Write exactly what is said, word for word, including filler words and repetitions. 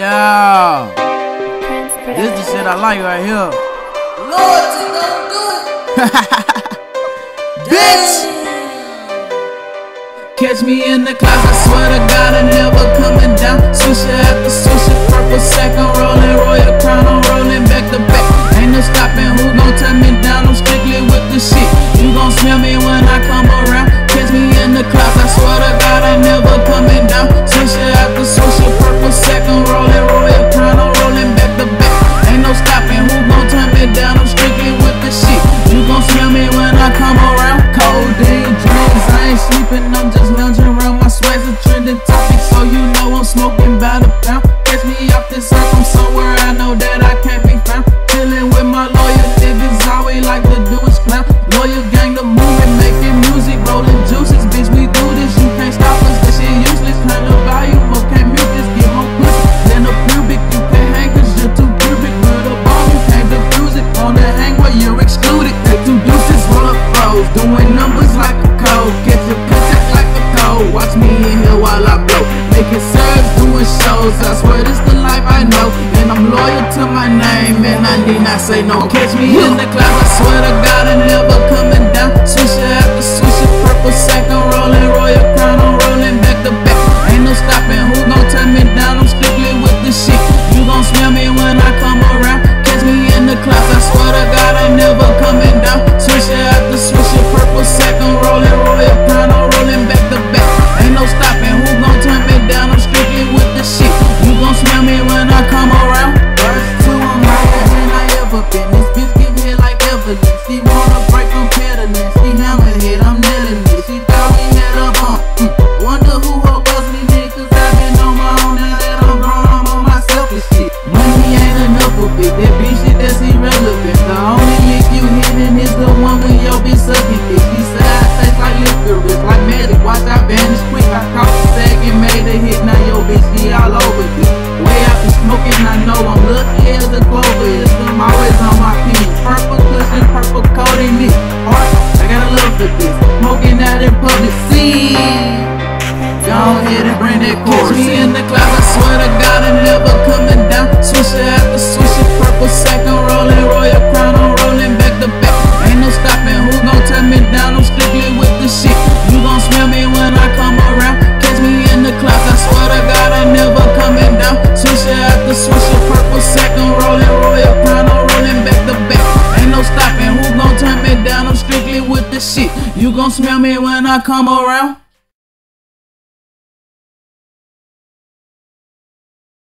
Yeah, this the shit I like right here. Loyalty, don't do it. Bitch! Catch me in the clouds, I swear to God I never coming down. Swisher after swisher, purple sack, I'm rolling, royal crown, I'm rolling back to back. Ain't no stopping, who gon' turn me down? I'm strictly with the shit. You gon' smell me when I come around. Catch me in the clouds, I swear to God I never coming down. Swisher after swisher, purple sack, I'm rolling, royal crown, I'm rolling back to back. Ain't no stopping, who gon' turn me down? I'm strictly with the shit. You gon' smell me when I come around. Codeine, drugs, I ain't sleeping, I'm just lounging around. My swag's a trending topic, so you know I'm smoking by the pound. Catch me off this earth, I'm somewhere I know that I can't be found. Chillin' with my loyal niggas, all we like to do is clown. Loyal gang, the movement, making music, rolling juices. Bitch, we do this, you can't stop us, this shit useless. Kind of volume, but can't mute this, get more pussy. Then a pubic, you can't hang cause you're too pubic. With a ball, you can't diffuse it. On the hang where you're excluded. Take two deuces, roll up rows, doing numbers like a code. Catch a contact like a code. Watch me in here while I blow. Making serves, doing shows. I swear this the life I know. And I'm loyal to my name, and I need not say no. Catch me in the clouds, I swear to God I never coming down. Swisher after swisher, purple sack, I'm rolling, royal crown, I'm rolling back to back. Ain't no stopping, who gon' turn me down? I'm strictly with the shit. You gon' smell me when I come around. Catch me in the clouds, I swear to God I never coming down. Swisher after swisher, purple sack, I'm rolling, royal crown, I'm rolling back to back. Ain't no stopping, who gon' turn me down? I'm strictly with the shit. You gon' smell me when I come around. First two, I'm higher than I ever been. This bitch give me like evidence. She wanna break, I'm peddling. She hammerhead, I'm nailing it. She thought we had a bump. Mm. Wonder who hope us me, niggas. I've been on my own now that I'm grown. I'm on myself and shit. Money ain't enough of it. That bitch shit that's irrelevant. The only lick you hitting is the one when your bitch sucking dick. She said I taste like licorice, like magic. Watch I vanish quick. I caught the sack and made a hit. Now your bitch she all over this. Way out the smoking, I know I'm lucky as a clover. It's I'm always on my feet. Purple cushion, purple coat in it. Heart, I got a love for this. Smoking out in public. See, go ahead and bring that chorus. Catch me in the clouds, I swear to God I never coming down. Swisher after swisher, purple sack, I'm rolling, royal crown, I'm rolling back to back. Ain't no stopping, who gon' turn me down? I'm strictly with the shit. You gon' smell me when I come around. Catch me in the clouds, I swear to God I never coming down. Swisher after swisher, purple sack, I'm rolling, royal crown, I'm rolling back to back. Ain't no stopping, who gon' turn me down? I'm strictly with the shit. You gon' smell me when I come around.